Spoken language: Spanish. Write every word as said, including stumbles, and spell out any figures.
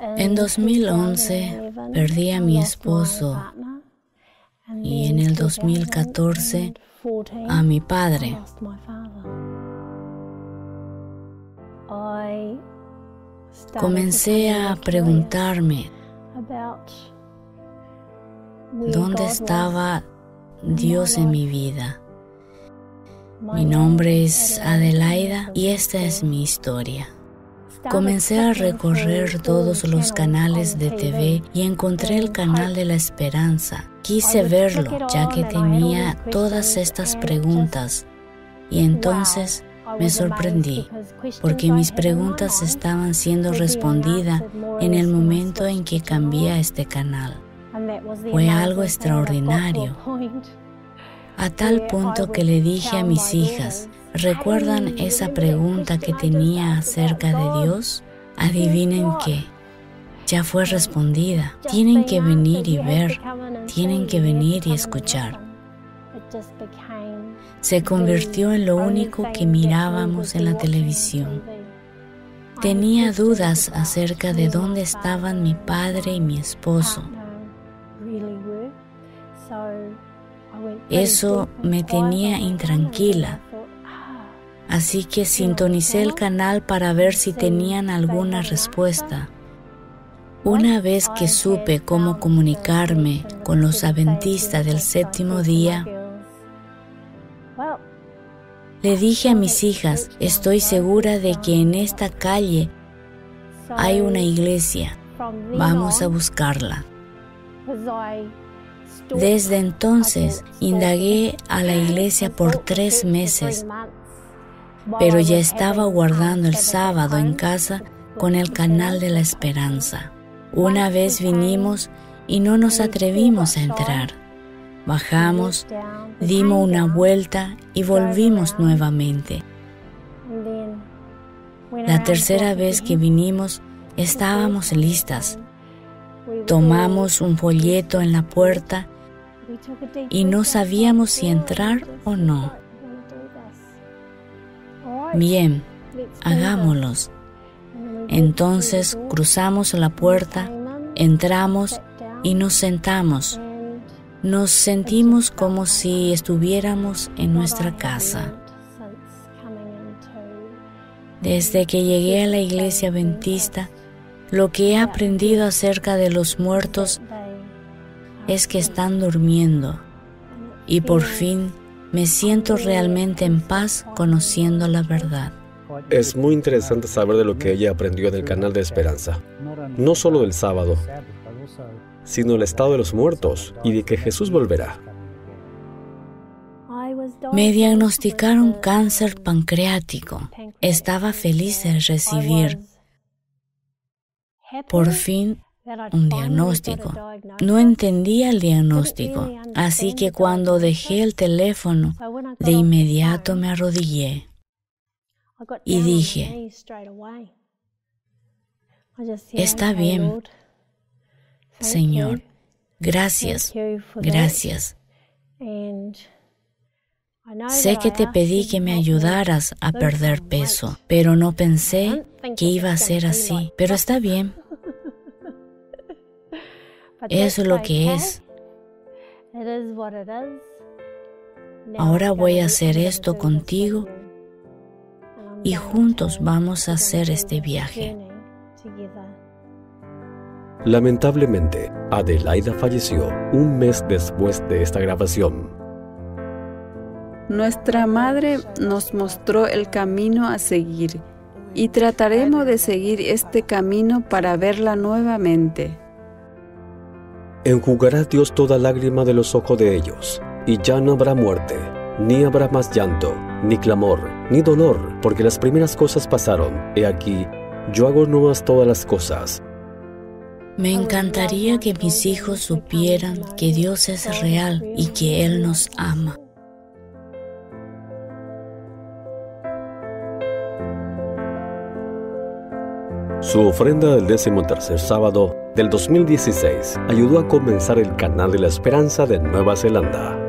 En dos mil once perdí a mi esposo y en el dos mil catorce a mi padre. Comencé a preguntarme dónde estaba Dios en mi vida. Mi nombre es Adelaida y esta es mi historia. Comencé a recorrer todos los canales de T V y encontré el canal de la esperanza. Quise verlo, ya que tenía todas estas preguntas. Y entonces me sorprendí, porque mis preguntas estaban siendo respondidas en el momento en que cambié a este canal. Fue algo extraordinario, a tal punto que le dije a mis hijas: ¿recuerdan esa pregunta que tenía acerca de Dios? Adivinen qué, ya fue respondida. Tienen que venir y ver, tienen que venir y escuchar. Se convirtió en lo único que mirábamos en la televisión. Tenía dudas acerca de dónde estaban mi padre y mi esposo. Eso me tenía intranquila. Así que sintonicé el canal para ver si tenían alguna respuesta. Una vez que supe cómo comunicarme con los adventistas del séptimo día, le dije a mis hijas: estoy segura de que en esta calle hay una iglesia. Vamos a buscarla. Desde entonces indagué a la iglesia por tres meses, pero ya estaba guardando el sábado en casa con el canal de la esperanza. Una vez vinimos y no nos atrevimos a entrar. Bajamos, dimos una vuelta y volvimos nuevamente. La tercera vez que vinimos estábamos listas. Tomamos un folleto en la puerta y no sabíamos si entrar o no. Bien, hagámoslos. Entonces cruzamos la puerta, entramos y nos sentamos. Nos sentimos como si estuviéramos en nuestra casa. Desde que llegué a la iglesia adventista, lo que he aprendido acerca de los muertos es que están durmiendo, y por fin me siento realmente en paz conociendo la verdad. Es muy interesante saber de lo que ella aprendió en el canal de esperanza. No solo del sábado, sino el estado de los muertos y de que Jesús volverá. Me diagnosticaron cáncer pancreático. Estaba feliz de recibir, por fin, un diagnóstico. No entendía el diagnóstico, así que cuando dejé el teléfono, de inmediato me arrodillé y dije: está bien, Señor, gracias, gracias. Sé que te pedí que me ayudaras a perder peso, pero no pensé que iba a ser así. Pero está bien. Eso es lo que es. Ahora voy a hacer esto contigo y juntos vamos a hacer este viaje. Lamentablemente, Adelaida falleció un mes después de esta grabación. Nuestra madre nos mostró el camino a seguir y trataremos de seguir este camino para verla nuevamente. Enjugará Dios toda lágrima de los ojos de ellos, y ya no habrá muerte, ni habrá más llanto, ni clamor, ni dolor, porque las primeras cosas pasaron. He aquí, yo hago nuevas todas las cosas. Me encantaría que mis hijos supieran que Dios es real y que Él nos ama. Su ofrenda del décimo tercer sábado del dos mil dieciséis ayudó a comenzar el canal de la esperanza de Nueva Zelanda.